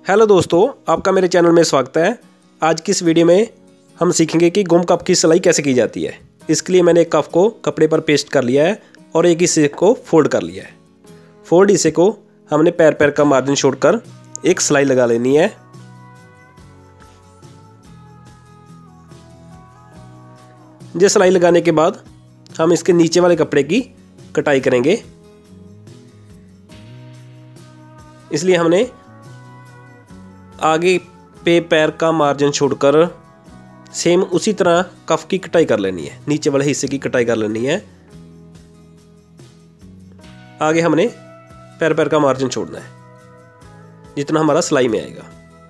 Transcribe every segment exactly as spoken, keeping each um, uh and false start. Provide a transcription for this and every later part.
Hello दोस्तों, आपका मेरे चैनल में स्वागत है। आज की इस वीडियो में हम सीखेंगे कि गुम कप की सिलाई कैसे की जाती है। इसके लिए मैंने एक कप को कपड़े पर पेस्ट कर लिया है और एक हिस्से को फोल्ड कर लिया है। फोल्ड हिस्से को हमने पैर पैर का मार्जिन छोड़कर एक सिलाई लगा लेनी है। ये सिलाई लगाने के बाद हम इसके नीचे वाले कपड़े की कटाई करेंगे। इसलिए हमने आगे पे पैर का मार्जिन छोड़कर सेम उसी तरह कफ की कटाई कर लेनी है, नीचे वाले हिस्से की कटाई कर लेनी है। आगे हमने पैर पैर का मार्जिन छोड़ना है जितना हमारा सिलाई में आएगा।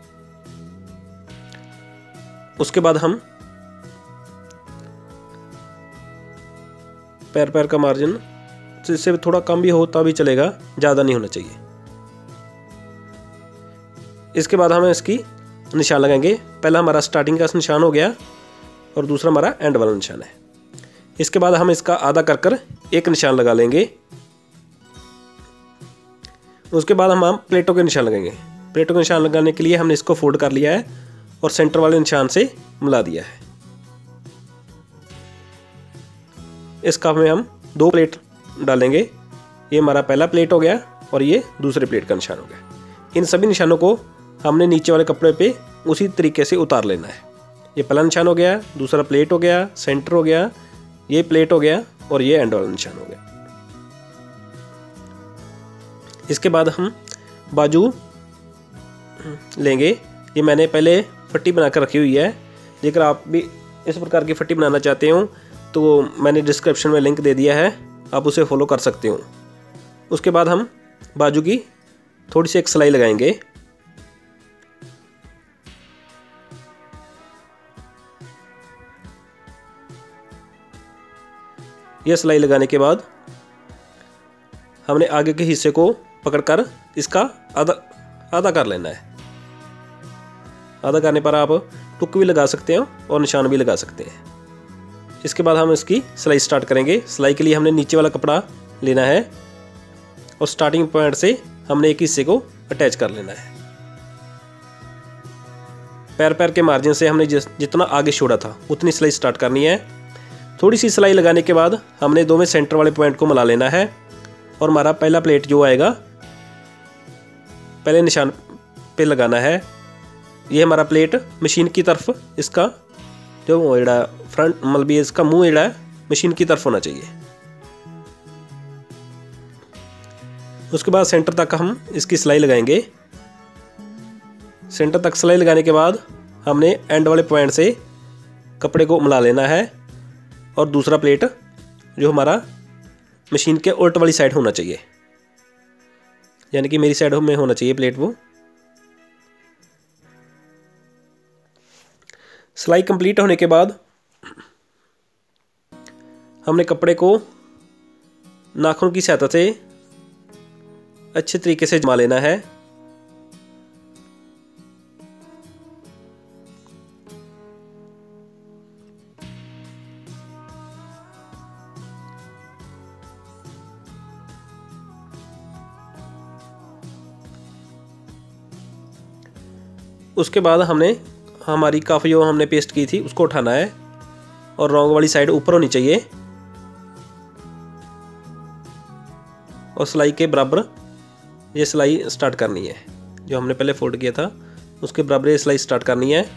उसके बाद हम पैर पैर का मार्जिन इससे थोड़ा कम भी हो तब भी चलेगा, ज़्यादा नहीं होना चाहिए। इसके बाद हम इसकी निशान लगाएंगे। पहला हमारा स्टार्टिंग का निशान हो गया और दूसरा हमारा एंड वाला निशान है। इसके बाद हम इसका आधा कर कर एक निशान लगा लेंगे। उसके बाद हम हम प्लेटों के निशान लगाएंगे। प्लेटों के निशान लगाने के लिए हमने इसको फोल्ड कर लिया है और सेंटर वाले निशान से मिला दिया है। इस कप में हम दो प्लेट डालेंगे। ये हमारा पहला प्लेट हो गया और ये दूसरे प्लेट का निशान हो गया। इन सभी निशानों को हमने नीचे वाले कपड़े पे उसी तरीके से उतार लेना है। ये पहला निशान हो गया, दूसरा प्लेट हो गया, सेंटर हो गया, ये प्लेट हो गया और ये एंड वाला निशान हो गया। इसके बाद हम बाजू लेंगे। ये मैंने पहले फट्टी बनाकर रखी हुई है। जेकर आप भी इस प्रकार की फट्टी बनाना चाहते हो तो मैंने डिस्क्रिप्शन में लिंक दे दिया है, आप उसे फॉलो कर सकते हो। उसके बाद हम बाजू की थोड़ी सी एक सिलाई लगाएंगे। यह सिलाई लगाने के बाद हमने आगे के हिस्से को पकड़कर इसका आधा आधा कर लेना है। आधा करने पर आप टुक भी लगा सकते हो और निशान भी लगा सकते हैं। इसके बाद हम इसकी सिलाई स्टार्ट करेंगे। सिलाई के लिए हमने नीचे वाला कपड़ा लेना है और स्टार्टिंग पॉइंट से हमने एक हिस्से को अटैच कर लेना है। पैर पैर के मार्जिन से हमने जिस जितना आगे छोड़ा था उतनी सिलाई स्टार्ट करनी है। थोड़ी सी सिलाई लगाने के बाद हमने दो में सेंटर वाले पॉइंट को मिला लेना है और हमारा पहला प्लेट जो आएगा पहले निशान पे लगाना है। ये हमारा प्लेट मशीन की तरफ, इसका जो एड़ा फ्रंट मतलब इसका मुंह एड़ा मशीन की तरफ होना चाहिए। उसके बाद सेंटर तक हम इसकी सिलाई लगाएंगे। सेंटर तक सिलाई लगाने के बाद हमने एंड वाले पॉइंट से कपड़े को मिला लेना है और दूसरा प्लेट जो हमारा मशीन के उल्ट वाली साइड होना चाहिए, यानी कि मेरी साइड में होना चाहिए प्लेट। वो सिलाई कंप्लीट होने के बाद हमने कपड़े को नाखून की सहायता से अच्छे तरीके से जमा लेना है। उसके बाद हमने हमारी कफ जो हमने पेस्ट की थी उसको उठाना है और रॉन्ग वाली साइड ऊपर होनी चाहिए और सिलाई के बराबर ये सिलाई स्टार्ट करनी है। जो हमने पहले फोल्ड किया था उसके बराबर ये सिलाई स्टार्ट करनी है।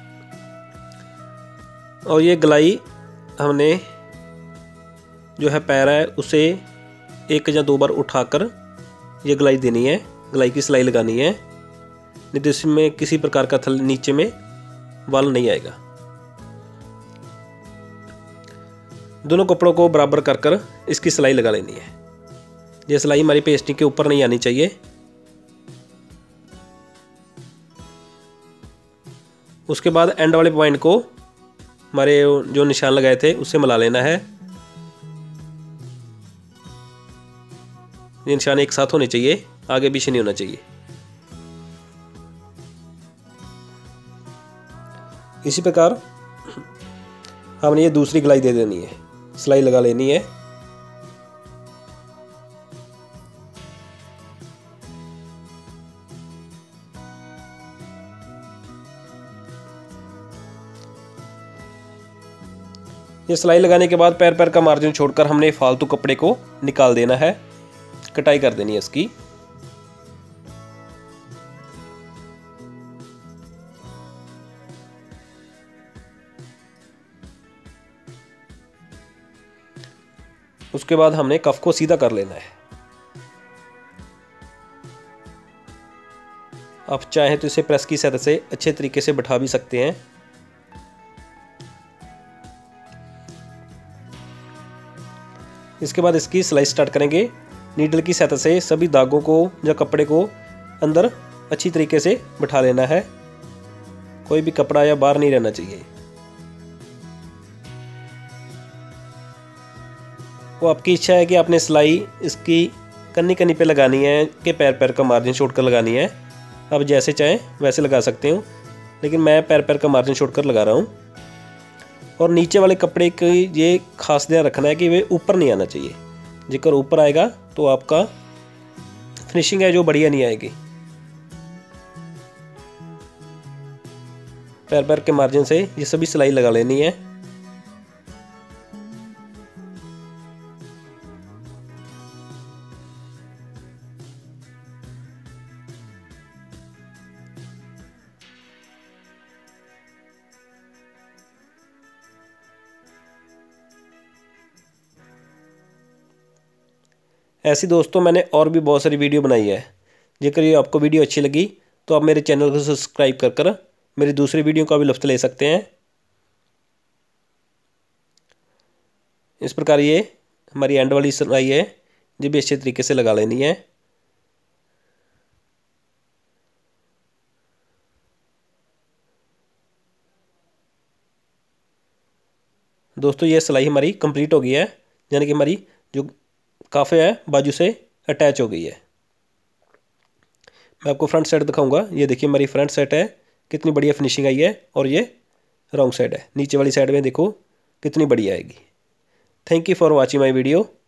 और ये गलाई हमने जो है पैर है उसे एक या दो बार उठाकर ये गलाई देनी है, गलाई की सिलाई लगानी है। नहीं तो इसमें किसी प्रकार का थल नीचे में वाल नहीं आएगा। दोनों कपड़ों को बराबर कर कर इसकी सिलाई लगा लेनी है। ये सिलाई हमारी पेस्टिंग के ऊपर नहीं आनी चाहिए। उसके बाद एंड वाले पॉइंट को हमारे जो निशान लगाए थे उससे मिला लेना है। ये निशान एक साथ होने चाहिए, आगे पीछे नहीं होना चाहिए। इसी प्रकार हमने ये दूसरी गलाई दे देनी है, सिलाई लगा लेनी है। ये सिलाई लगाने के बाद पैर पैर का मार्जिन छोड़कर हमने फालतू कपड़े को निकाल देना है, कटाई कर देनी है इसकी। उसके बाद हमने कफ को सीधा कर लेना है। आप चाहें तो इसे प्रेस की सहायता से अच्छे तरीके से बैठा भी सकते हैं। इसके बाद इसकी सिलाई स्टार्ट करेंगे। नीडल की सहायता से सभी धागों को या कपड़े को अंदर अच्छी तरीके से बैठा लेना है, कोई भी कपड़ा या बाहर नहीं रहना चाहिए। वो आपकी इच्छा है कि आपने सिलाई इसकी कन्नी कन्नी पे लगानी है कि पैर पैर का मार्जिन छोड़कर लगानी है। आप जैसे चाहें वैसे लगा सकते हो, लेकिन मैं पैर पैर का मार्जिन छोड़कर लगा रहा हूँ। और नीचे वाले कपड़े की ये खास ध्यान रखना है कि वे ऊपर नहीं आना चाहिए। जेकर ऊपर आएगा तो आपका फिनिशिंग है जो बढ़िया नहीं आएगी। पैर पैर के मार्जिन से ये सभी सिलाई लगा लेनी है। ऐसी दोस्तों मैंने और भी बहुत सारी वीडियो बनाई है। जेकर ये आपको वीडियो अच्छी लगी तो आप मेरे चैनल को सब्सक्राइब कर कर मेरी दूसरी वीडियो का भी लुत्फ़ ले सकते हैं। इस प्रकार ये हमारी एंड वाली सिलाई है, ये भी अच्छे तरीके से लगा लेनी है। दोस्तों ये सिलाई हमारी कंप्लीट हो गई है, यानी कि हमारी जो काफ़ी है बाजू से अटैच हो गई है। मैं आपको फ्रंट साइड दिखाऊंगा। ये देखिए हमारी फ्रंट साइड है, कितनी बढ़िया फिनिशिंग आई है। और ये रॉन्ग साइड है, नीचे वाली साइड में देखो कितनी बढ़िया आएगी। Thank you for watching my video.